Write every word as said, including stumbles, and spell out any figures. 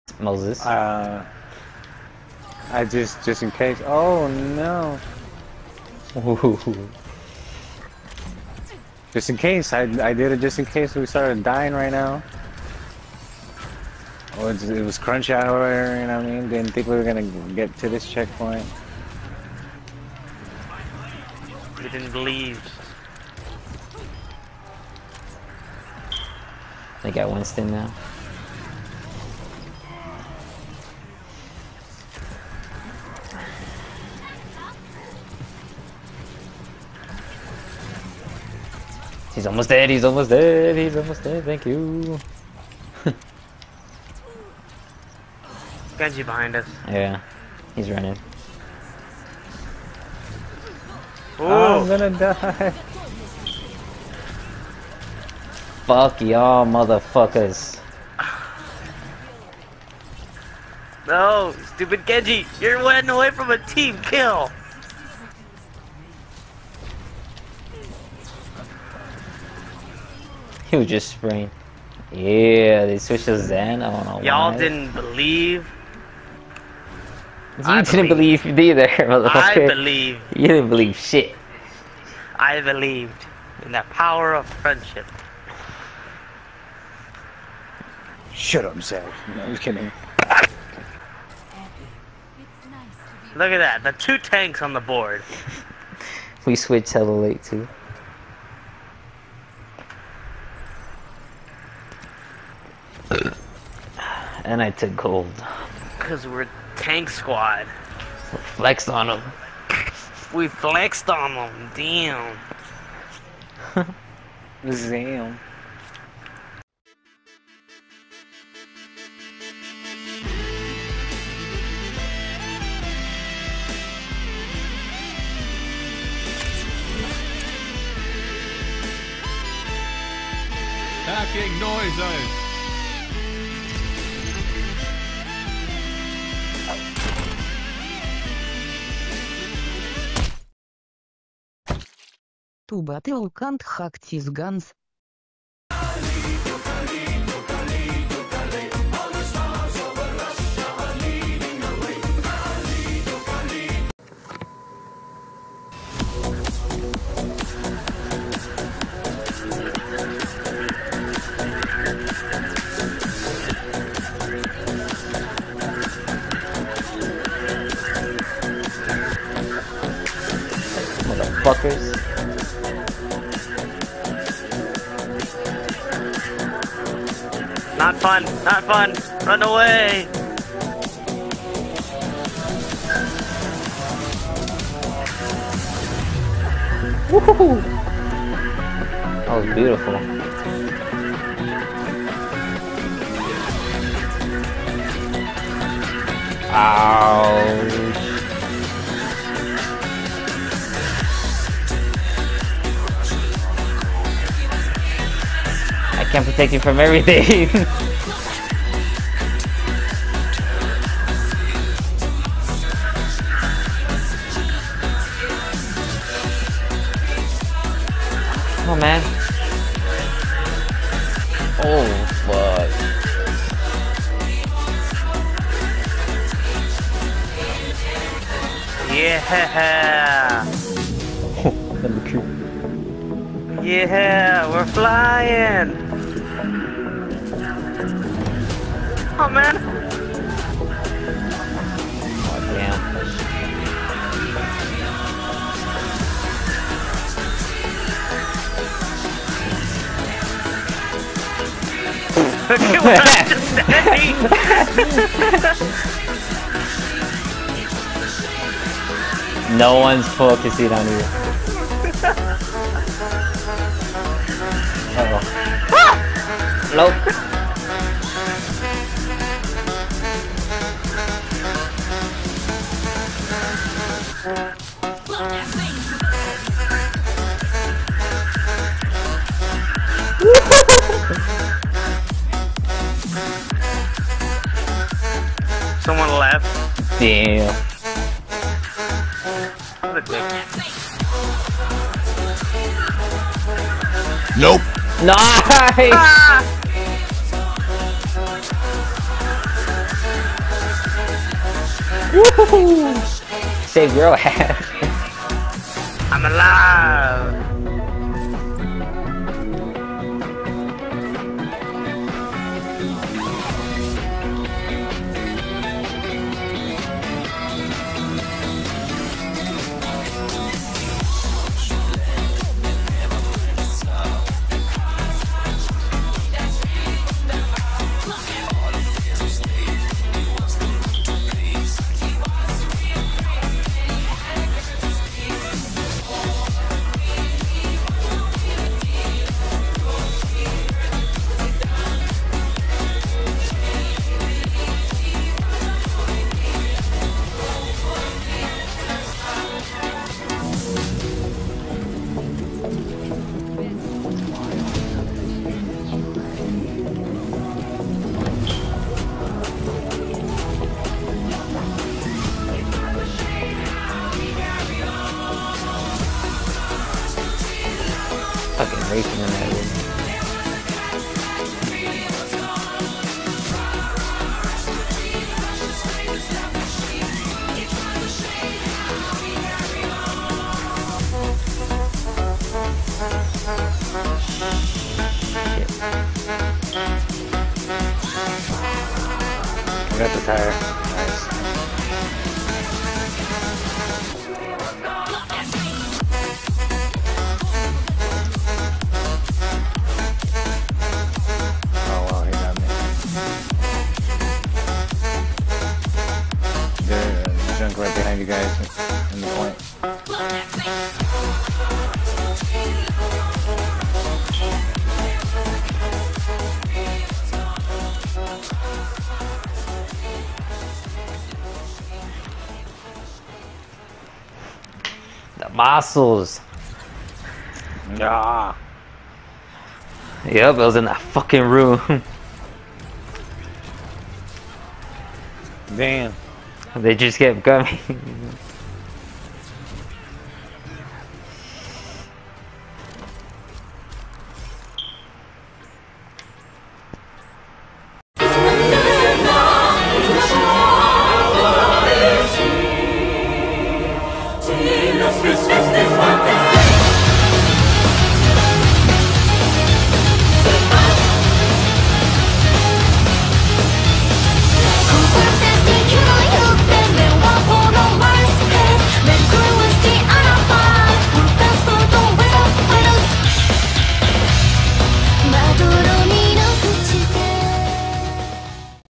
Moses. Uh, I just, just in case. Oh no. Just in case. I, I did it just in case we started dying right now. Oh, it, it was crunch hour, you know what I mean? Didn't think we were gonna get to this checkpoint. We didn't believe. They got Winston now. He's almost dead, he's almost dead, he's almost dead, thank you. Genji behind us. Yeah, he's running. Ooh. I'm gonna die. Fuck y'all motherfuckers. No, stupid Genji, you're running away from a team kill. He was just spraying. Yeah, they switched to Zen. I don't know Y'all why. didn't believe. You I didn't believe. believe either, motherfucker. I believe. You didn't believe shit. I believed in the power of friendship. Shut up, Zach. No, I'm just kidding. Look at that, the two tanks on the board. We switched hella late too. And I took gold. Cause we're tank squad. Flexed on him. We flexed on them, damn. Zam. Hacking noises. To battle can't hack these guns. Motherfuckers. Not fun, not fun. Run away. Woohoo! That was beautiful. Ouch. I can't protect you from everything. Come on, man. Oh, fuck. Yeah. Number two. Yeah, we're flying. Oh man. Oh, damn. Look at what I'm just saying. No one's focusing on you. Uh-oh. Ah! Nope. Someone left. Damn. What a dick. Nope. Nice! Ah! Woo! Save your ass. I'm alive! Fucking racing in that room. I got the tire. Nice. Oh wow, he got me. There's a junk right behind you guys in the point. The muscles. Yeah. Yep, I was in that fucking room. Damn. They just kept coming.